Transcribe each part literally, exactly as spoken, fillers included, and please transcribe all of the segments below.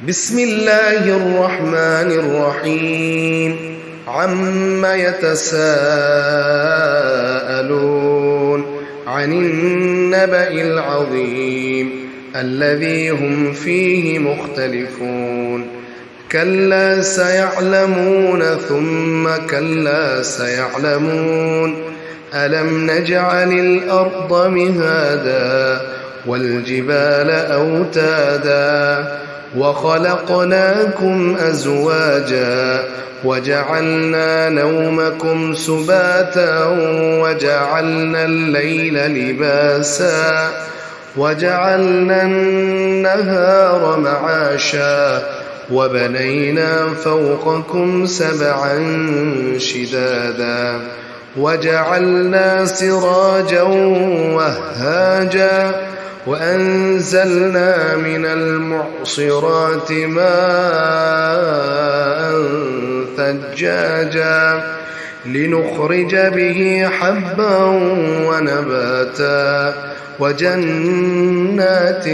بسم الله الرحمن الرحيم عم يتساءلون عن النبأ العظيم الذي هم فيه مختلفون كلا سيعلمون ثم كلا سيعلمون ألم نجعل الأرض مهادا والجبال أوتادا وخلقناكم أزواجا وجعلنا نومكم سباتا وجعلنا الليل لباسا وجعلنا النهار معاشا وبنينا فوقكم سبعا شدادا وجعلنا سراجا وهاجا وأنزلنا من المعصرات ماء ثجاجا لنخرج به حبا ونباتا وجنات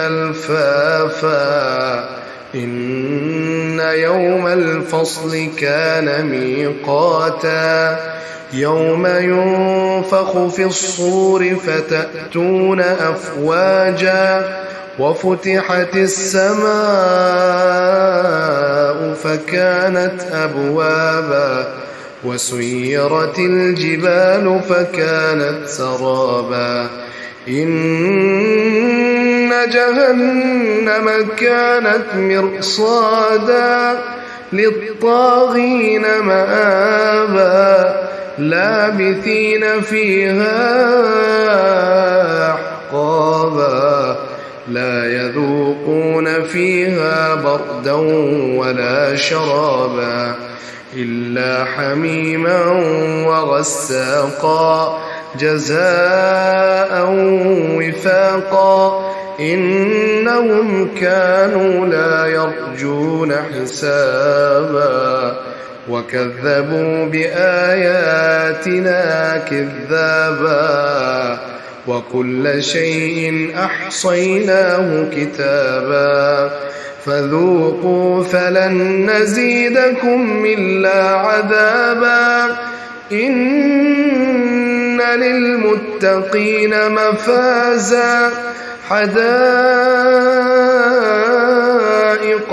ألفافا إن يوم الفصل كان ميقاتا يوم ينفخ في الصور فتأتون أفواجا وفتحت السماء فكانت أبوابا وسيرت الجبال فكانت سرابا إن جهنم كانت مرصادا للطاغين مآبا لابثين فيها أحقابا لا يذوقون فيها بردا ولا شرابا إلا حميما وغساقا جزاء وفاقا إنهم كانوا لا يرجون حسابا وكذبوا بآياتنا كذابا وكل شيء أحصيناه كتابا فذوقوا فلن نزيدكم إلا عذابا إن للمتقين مفازا حدائق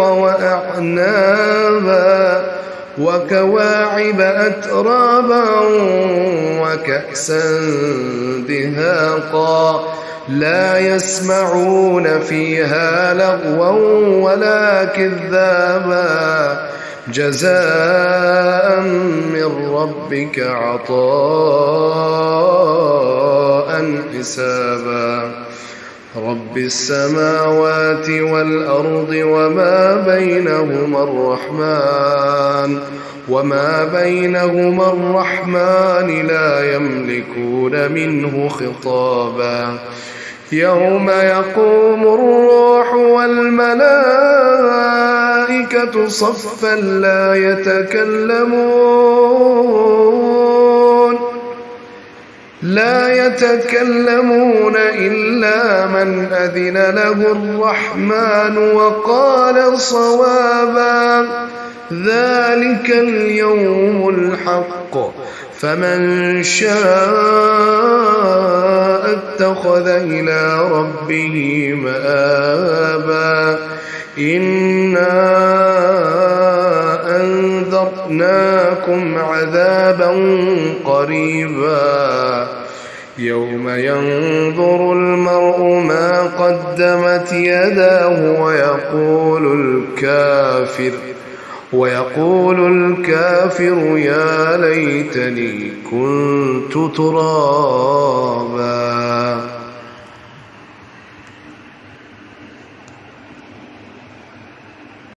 وأعنابا وكواعب أترابا وكأسا دهاقا لا يسمعون فيها لغوا ولا كذابا جزاء من ربك عطاء حسابا رب السماوات والأرض وما بينهما الرحمن وما بينهما الرحمن لا يملكون منه خطابا يوم يقوم الروح والملائكة صفا لا يتكلمون لا يتكلمون إلا من أذن له الرحمن وقال صوابا ذلك اليوم الحق فمن شاء اتخذ إلى ربه مآبا إنا أنذرناكم عذابا قريبا يوم ينظر المرء ما قدمت يداه ويقول الكافر ويقول الكافر يا ليتني كنت ترابا.